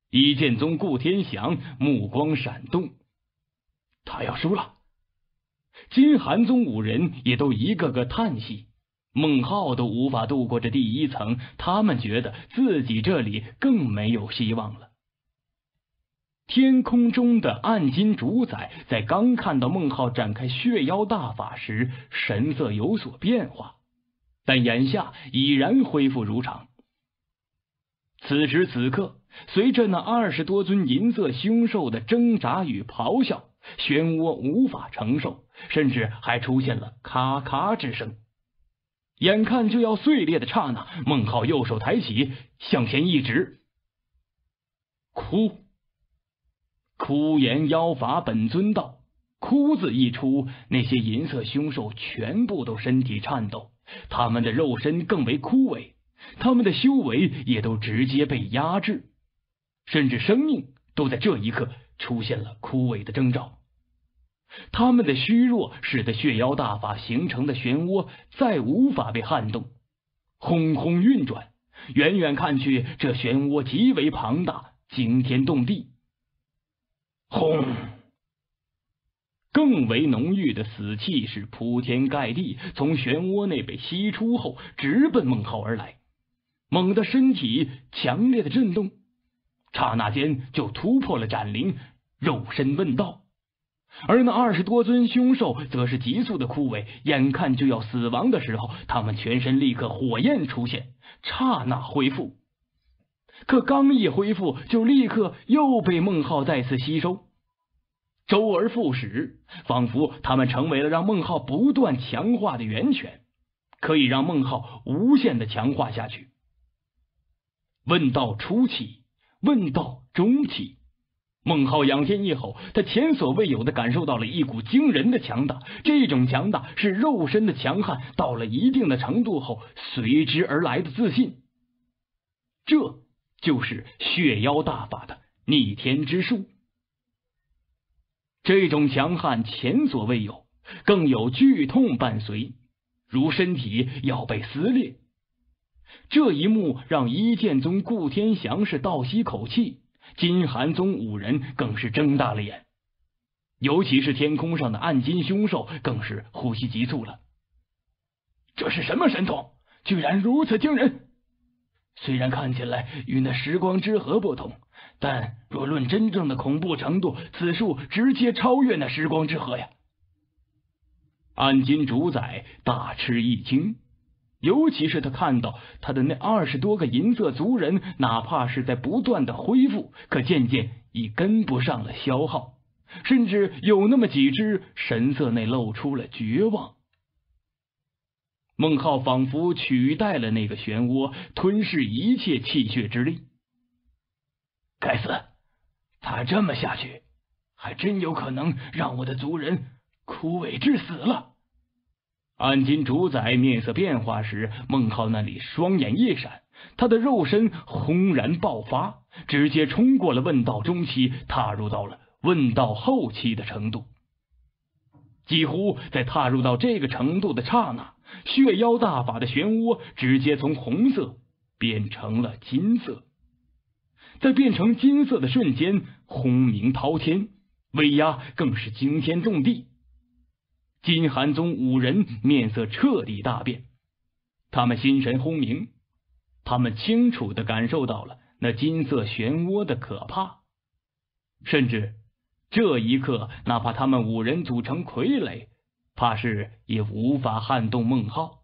一剑宗顾天祥目光闪动，他要输了。金寒宗五人也都一个个叹息，孟浩都无法渡过这第一层，他们觉得自己这里更没有希望了。天空中的暗金主宰在刚看到孟浩展开血妖大法时，神色有所变化，但眼下已然恢复如常。此时此刻，随着那20多尊银色凶兽的挣扎与咆哮，漩涡无法承受，甚至还出现了咔咔之声。眼看就要碎裂的刹那，孟浩右手抬起，向前一指，哭。枯言妖法本尊道，哭字一出，那些银色凶兽全部都身体颤抖，他们的肉身更为枯萎，他们的修为也都直接被压制，甚至生命都在这一刻出现了枯萎的征兆。他们的虚弱使得血妖大法形成的漩涡再无法被撼动，轰轰运转，远远看去，这漩涡极为庞大，惊天动地。轰！更为浓郁的死气是铺天盖地，从漩涡内被吸出后，直奔孟浩而来。猛地身体强烈的震动，刹那间就突破了斩灵，肉身问道。而那20多尊凶兽则是急速的枯萎，眼看就要死亡的时候，他们全身立刻火焰出现，刹那恢复。可刚一恢复，就立刻又被孟浩再次吸收，周而复始，仿佛他们成为了让孟浩不断强化的源泉，可以让孟浩无限的强化下去。问道初期，问道中期，孟浩仰天一吼，他前所未有的感受到了一股惊人的强大，这种强大是肉身的强悍到了一定的程度后随之而来的自信，这就是血妖大法的逆天之术。这种强悍前所未有，更有剧痛伴随，如身体要被撕裂。这一幕让一剑宗顾天祥是倒吸口气，金寒宗五人更是睁大了眼，尤其是天空上的暗金凶兽更是呼吸急促了。这是什么神通，居然如此惊人？虽然看起来与那时光之河不同，但若论真正的恐怖程度，此术直接超越那时光之河呀！暗金主宰大吃一惊，尤其是他看到他的那20多个银色族人，哪怕是在不断的恢复，可渐渐已跟不上了消耗，甚至有那么几只神色内露出了绝望。孟浩仿佛取代了那个漩涡，吞噬一切气血之力。该死，他这么下去，还真有可能让我的族人枯萎致死了。暗金主宰面色变化时，孟浩那里双眼一闪，他的肉身轰然爆发，直接冲过了问道中期，踏入到了问道后期的程度。几乎在踏入到这个程度的刹那，血妖大法的漩涡直接从红色变成了金色。在变成金色的瞬间，轰鸣滔天，威压更是惊天动地。金寒宗五人面色彻底大变，他们心神轰鸣，他们清楚地感受到了那金色漩涡的可怕，甚至这一刻，哪怕他们五人组成傀儡，怕是也无法撼动孟浩。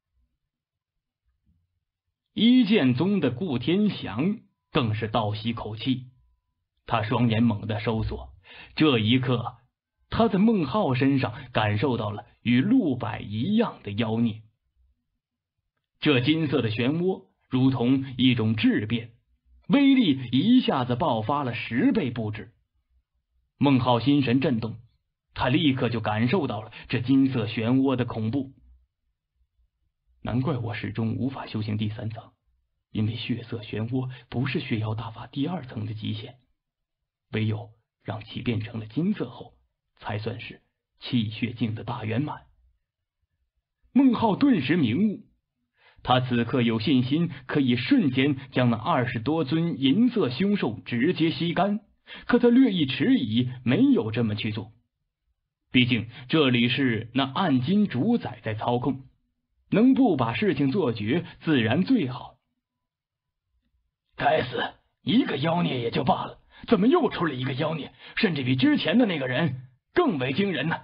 一剑宗的顾天祥更是倒吸口气，他双眼猛地收缩，这一刻他在孟浩身上感受到了与陆柏一样的妖孽。这金色的漩涡如同一种质变，威力一下子爆发了10倍不止。孟浩心神震动，他立刻就感受到了这金色漩涡的恐怖。难怪我始终无法修行第3层，因为血色漩涡不是血妖大法第2层的极限，唯有让其变成了金色后，才算是气血境的大圆满。孟浩顿时明悟， 他此刻有信心可以瞬间将那20多尊银色凶兽直接吸干，可他略一迟疑，没有这么去做。毕竟这里是那暗金主宰在操控，能不把事情做绝自然最好。 该死，一个妖孽也就罢了，怎么又出了一个妖孽，甚至比之前的那个人更为惊人呢？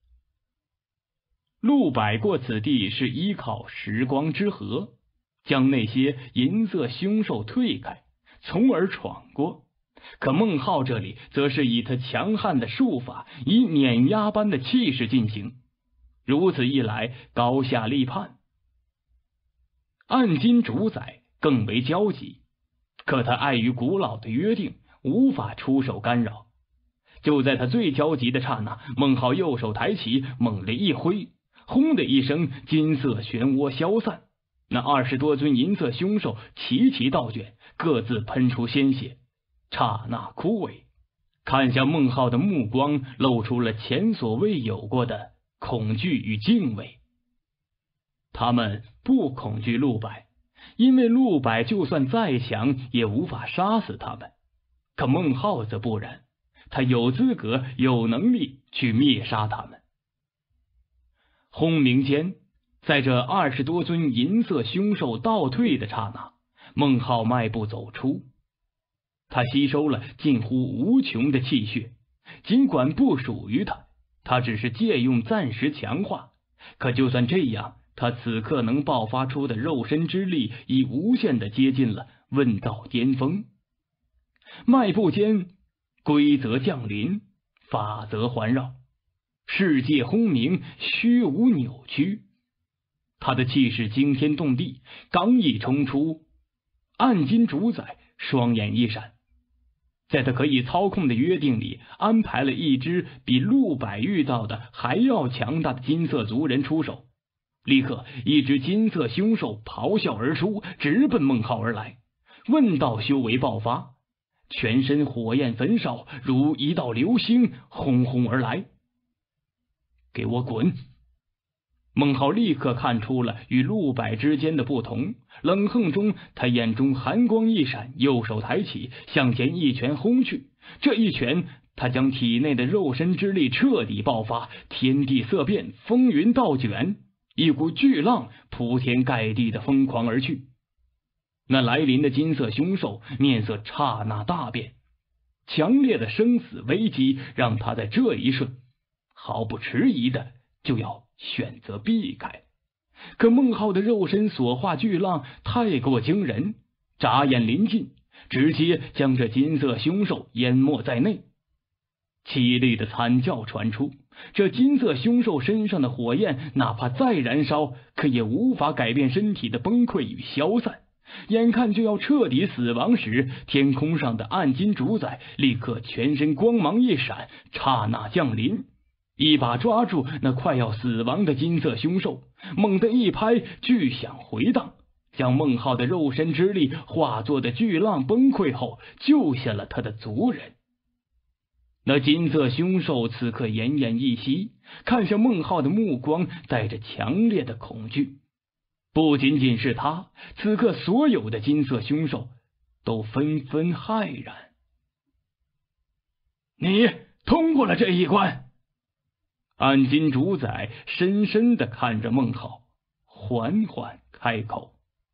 陆摆过此地是依靠时光之河，将那些银色凶兽退开，从而闯过。可孟浩这里则是以他强悍的术法，以碾压般的气势进行，如此一来，高下立判。暗金主宰更为焦急，可他碍于古老的约定，无法出手干扰。就在他最焦急的刹那，孟浩右手抬起，猛力一挥，轰的一声，金色漩涡消散，那20多尊银色凶兽齐齐倒卷，各自喷出鲜血，刹那枯萎。看向孟浩的目光露出了前所未有过的恐惧与敬畏。他们不恐惧陆摆，因为陆摆就算再强也无法杀死他们。可孟浩则不然，他有资格有能力去灭杀他们。轰鸣间，在这20多尊银色凶兽倒退的刹那，孟浩迈步走出。他吸收了近乎无穷的气血，尽管不属于他，他只是借用暂时强化，可就算这样，他此刻能爆发出的肉身之力已无限的接近了问道巅峰。迈步间，规则降临，法则环绕，世界轰鸣，虚无扭曲。他的气势惊天动地，刚一冲出，暗金主宰双眼一闪，在他可以操控的约定里，安排了一只比陆摆遇到的还要强大的金色族人出手。立刻，一只金色凶兽咆哮而出，直奔孟浩而来。问道修为爆发，全身火焰焚烧，如一道流星轰轰而来。给我滚！孟浩立刻看出了与陆摆之间的不同，冷哼中，他眼中寒光一闪，右手抬起，向前一拳轰去。这一拳，他将体内的肉身之力彻底爆发，天地色变，风云倒卷，一股巨浪铺天盖地的疯狂而去。那来临的金色凶兽面色刹那大变，强烈的生死危机让他在这一瞬毫不迟疑的就要选择避开。可孟浩的肉身所化巨浪太过惊人，眨眼临近，直接将这金色凶兽淹没在内。凄厉的惨叫传出，这金色凶兽身上的火焰哪怕再燃烧，可也无法改变身体的崩溃与消散。眼看就要彻底死亡时，天空上的暗金主宰立刻全身光芒一闪，刹那降临，一把抓住那快要死亡的金色凶兽，猛地一拍，巨响回荡，将孟浩的肉身之力化作的巨浪崩溃后，救下了他的族人。那金色凶兽此刻奄奄一息，看向孟浩的目光带着强烈的恐惧。不仅仅是他，此刻所有的金色凶兽都纷纷骇然。 你通过了这一关。 暗金主宰深深地看着孟浩，缓缓开口。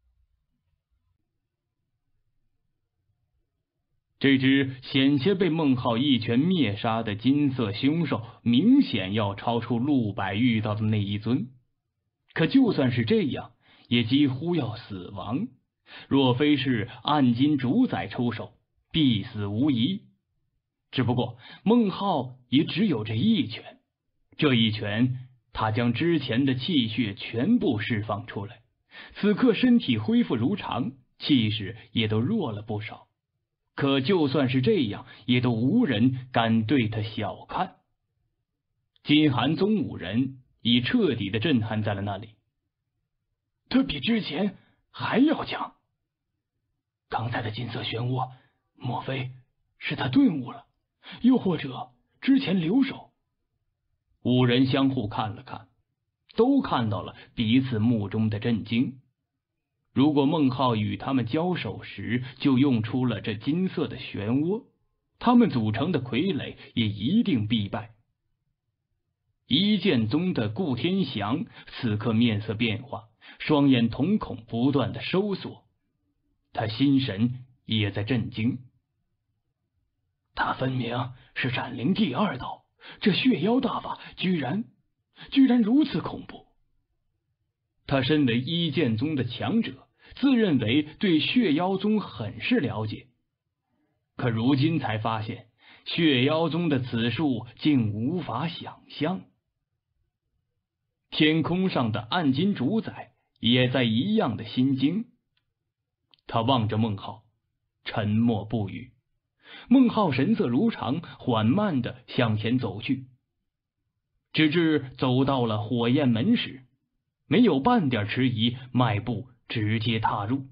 这只险些被孟浩一拳灭杀的金色凶兽，明显要超出陆摆遇到的那一尊。可就算是这样，也几乎要死亡。若非是暗金主宰出手，必死无疑。只不过孟浩也只有这一拳，这一拳他将之前的气血全部释放出来，此刻身体恢复如常，气势也都弱了不少。可就算是这样，也都无人敢对他小看。金寒宗5人已彻底的震撼在了那里。 他比之前还要强。刚才的金色漩涡，莫非是他顿悟了？又或者之前留守 ？5人相互看了看，都看到了彼此目中的震惊。 如果孟浩与他们交手时就用出了这金色的漩涡，他们组成的傀儡也一定必败。一剑宗的顾天祥此刻面色变化，双眼瞳孔不断的收缩，他心神也在震惊。 他分明是斩灵第2道，这血妖大法居然如此恐怖。 他身为一剑宗的强者，自认为对血妖宗很是了解，可如今才发现血妖宗的此术竟无法想象。天空上的暗金主宰也在一样的心惊，他望着孟浩，沉默不语。孟浩神色如常，缓慢地向前走去，直至走到了火焰门时，没有半点迟疑，迈步直接踏入。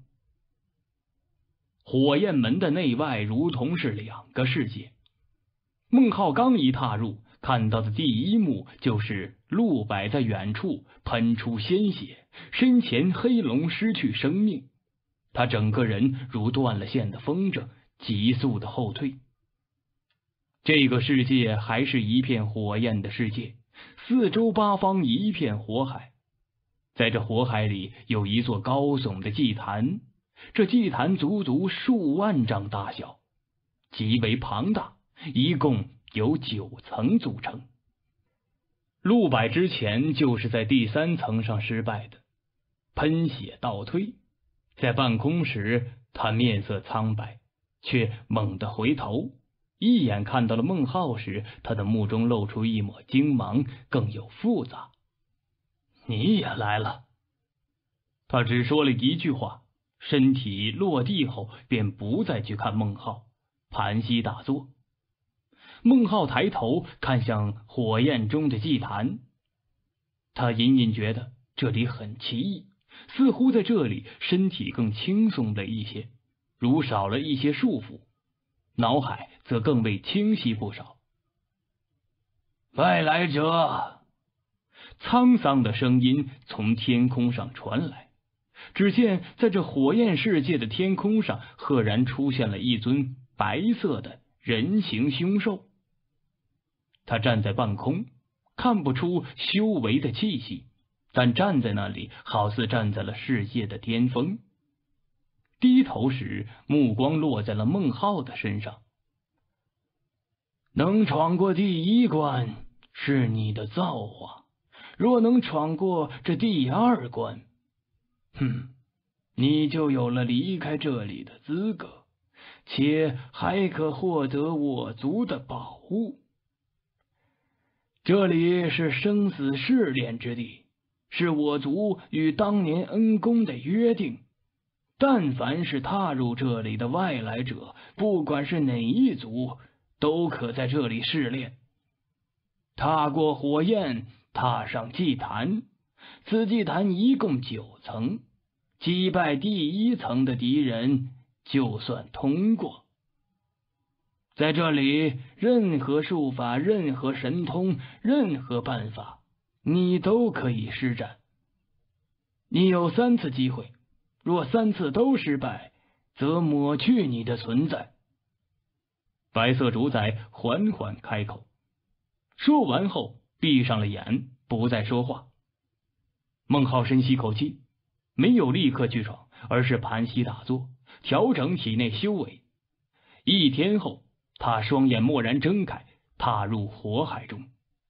火焰门的内外如同是2个世界。孟浩刚一踏入，看到的第一幕就是陆柏在远处喷出鲜血，身前黑龙失去生命，他整个人如断了线的风筝，急速的后退。这个世界还是一片火焰的世界，四周八方一片火海。在这火海里有一座高耸的祭坛，这祭坛足足数万丈大小，极为庞大，一共有9层组成。陆柏之前就是在第3层上失败的，喷血倒退。在半空时，他面色苍白，却猛地回头，一眼看到了孟浩时，他的目中露出一抹惊芒，更有复杂。你也来了。他只说了一句话，身体落地后便不再去看孟浩，盘膝打坐。孟浩抬头看向火焰中的祭坛，他隐隐觉得这里很奇异，似乎在这里身体更轻松了一些，如少了一些束缚，脑海则更为清晰不少。外来者，沧桑的声音从天空上传来。只见在这火焰世界的天空上，赫然出现了一尊白色的人形凶兽。他站在半空，看不出修为的气息，但站在那里好似站在了世界的巅峰。低头时，目光落在了孟浩的身上。能闯过第1关是你的造化，若能闯过这第2关，你就有了离开这里的资格，且还可获得我族的宝物。这里是生死试炼之地，是我族与当年恩公的约定。但凡是踏入这里的外来者，不管是哪一族，都可在这里试炼。踏过火焰，踏上祭坛，此祭坛一共9层，击败第1层的敌人就算通过。在这里，任何术法、任何神通、任何办法，你都可以施展。你有3次机会，若3次都失败，则抹去你的存在。白色主宰缓缓开口，说完后闭上了眼，不再说话。孟浩深吸口气，没有立刻去闯，而是盘膝打坐，调整体内修为。1天后，他双眼蓦然睁开，踏入火海中。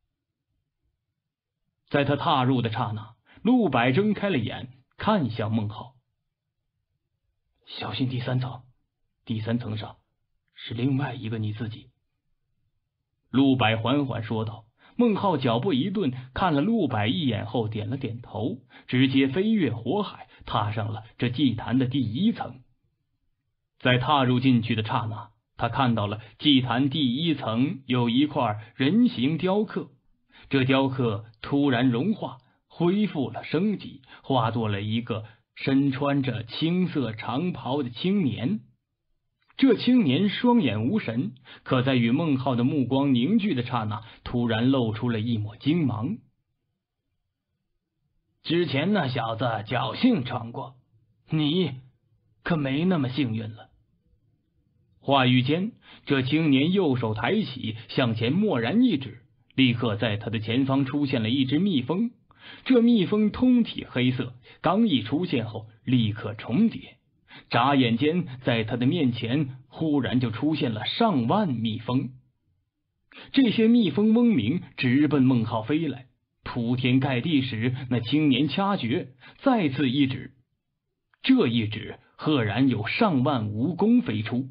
在他踏入的刹那，陆柏睁开了眼，看向孟浩。小心第3层，第3层上是另外一个你自己。陆柏缓缓说道。孟浩脚步一顿，看了陆柏一眼后点了点头，直接飞越火海，踏上了这祭坛的第1层。在踏入进去的刹那，他看到了祭坛第1层有一块人形雕刻，这雕刻突然融化，恢复了生机，化作了一个身穿着青色长袍的青年。这青年双眼无神，可在与孟浩的目光凝聚的刹那，突然露出了一抹惊芒。之前那小子侥幸闯过， 你可没那么幸运了。 话语间，这青年右手抬起，向前蓦然一指，立刻在他的前方出现了一只蜜蜂。这蜜蜂通体黑色，刚一出现后立刻重叠，眨眼间在他的面前忽然就出现了上万蜜蜂。这些蜜蜂嗡鸣，直奔孟浩飞来。铺天盖地时，那青年掐诀，再次一指，这一指赫然有上万蜈蚣飞出。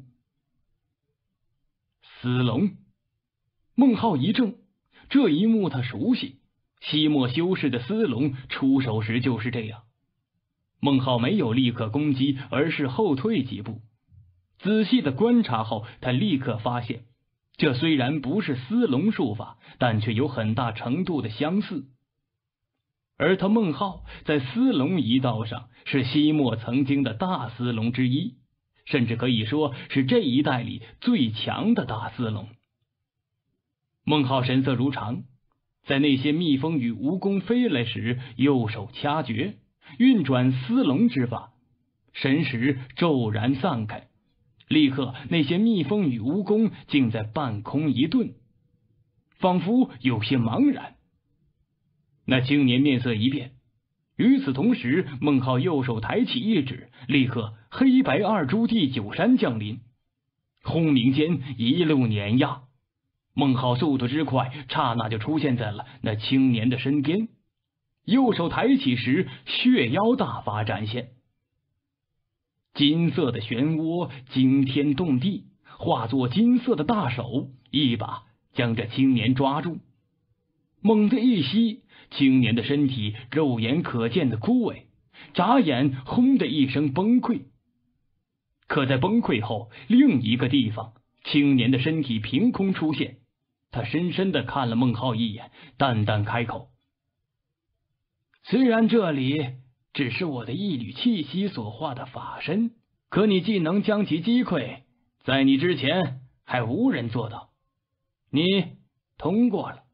死龙！孟浩一怔，这一幕他熟悉，西莫修士的丝龙出手时就是这样。孟浩没有立刻攻击，而是后退几步。仔细的观察后，他立刻发现，这虽然不是丝龙术法，但却有很大程度的相似。而他孟浩在丝龙一道上是西莫曾经的大丝龙之一，甚至可以说是这一代里最强的大丝龙。孟浩神色如常，在那些蜜蜂与蜈蚣飞来时，右手掐诀，运转丝龙之法，神识骤然散开，立刻那些蜜蜂与蜈蚣竟在半空一顿，仿佛有些茫然。那青年面色一变，与此同时，孟浩右手抬起一指，立刻黑白二朱第九山降临，轰鸣间一路碾压。孟浩速度之快，刹那就出现在了那青年的身边。右手抬起时，血妖大法展现，金色的漩涡惊天动地，化作金色的大手，一把将这青年抓住。猛地一吸，青年的身体肉眼可见的枯萎，眨眼轰的一声崩溃。可在崩溃后，另一个地方，青年的身体凭空出现，他深深的看了孟浩一眼，淡淡开口：虽然这里只是我的一缕气息所化的法身，可你既能将其击溃，在你之前还无人做到，你通过了。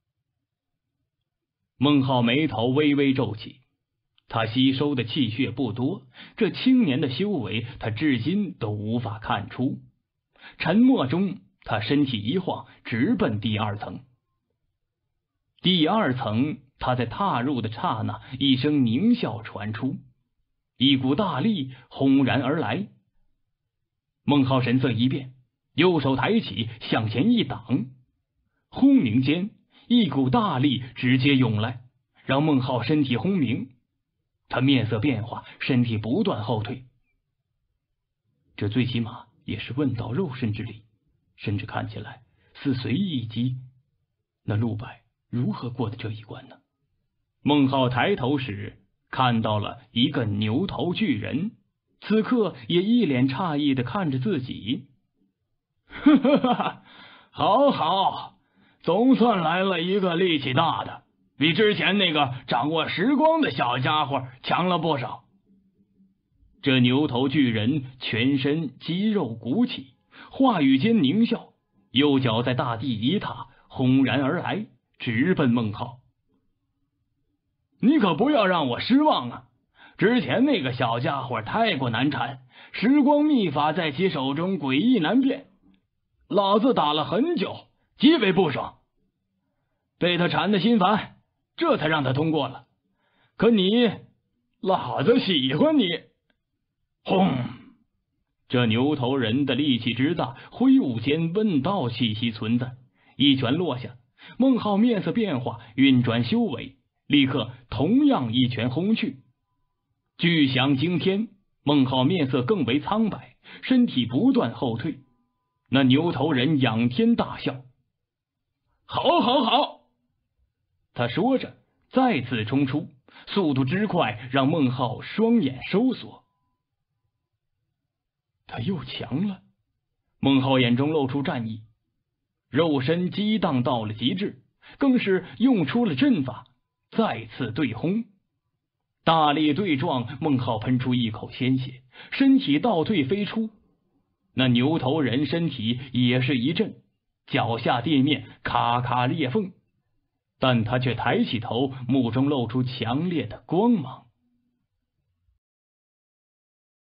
孟浩眉头微微皱起，他吸收的气血不多，这青年的修为他至今都无法看出。沉默中，他身体一晃，直奔第二层。第二层，他在踏入的刹那，一声狞笑传出，一股大力轰然而来。孟浩神色一变，右手抬起，向前一挡，轰鸣间，一股大力直接涌来，让孟浩身体轰鸣。他面色变化，身体不断后退。这最起码也是问道肉身之力，甚至看起来似随意一击。那陆柏如何过的这一关呢？孟浩抬头时，看到了一个牛头巨人，此刻也一脸诧异的看着自己。好好，总算来了一个力气大的，比之前那个掌握时光的小家伙强了不少。这牛头巨人全身肌肉鼓起，话语间狞笑，右脚在大地一踏，轰然而来，直奔孟浩。你可不要让我失望啊！之前那个小家伙太过难缠，时光秘法在其手中诡异难辨，老子打了很久，极为不爽，被他缠得心烦，这才让他通过了。可你，老子喜欢你！轰！这牛头人的力气之大，挥舞间问道气息存在，一拳落下，孟浩面色变化，运转修为，立刻同样一拳轰去，巨响惊天。孟浩面色更为苍白，身体不断后退。那牛头人仰天大笑：好好好！他说着再次冲出，速度之快让孟浩双眼收缩。他又强了。孟浩眼中露出战意，肉身激荡到了极致，更是用出了阵法，再次对轰。大力对撞，孟浩喷出一口鲜血，身体倒退飞出。那牛头人身体也是一震，脚下地面咔咔裂缝，但他却抬起头，目中露出强烈的光芒。